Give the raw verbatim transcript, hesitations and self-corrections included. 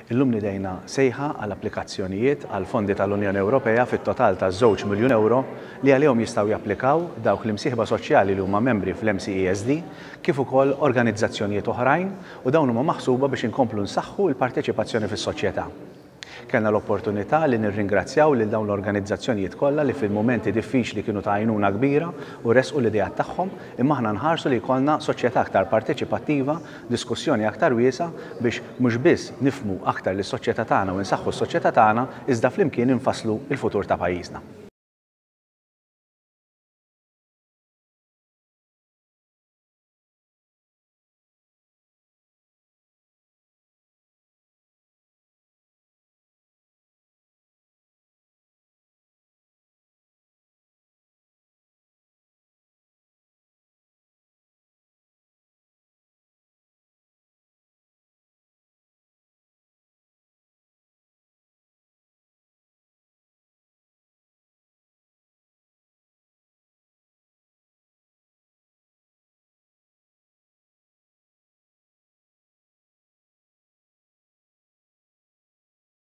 Illum nidejna sejħa għal applikazzjonijiet għal fondi tal-Unjoni Ewropea fit-total ta' żewġ miljun euro li għalihom jistgħu japplikaw dawk l-imsieħba soċjali li huma membri fl-M C E S D kif ukoll organizzazzjonijiet oħrajn u dawn huma maħsuba biex inkomplu nsaħħu l-parteċipazzjoni fis-soċjetà. Kellna l-opportunità li nirringrazzjaw lil dawn l-organizzazzjonijiet kollha li fil-momenti diffiċli kienu ta' għajnuna kbira u resqu l-idejat tagħhom imma aħna nħarsu li jkollna soċjetà aktar parteċipattiva, diskussjoni aktar wiesa biex mhux biss nifhmu aktar lis-soċjetà tagħna u nsaħħu s-soċjetà tagħna iżda flimkien infasslu l-futur ta' pajjiżna.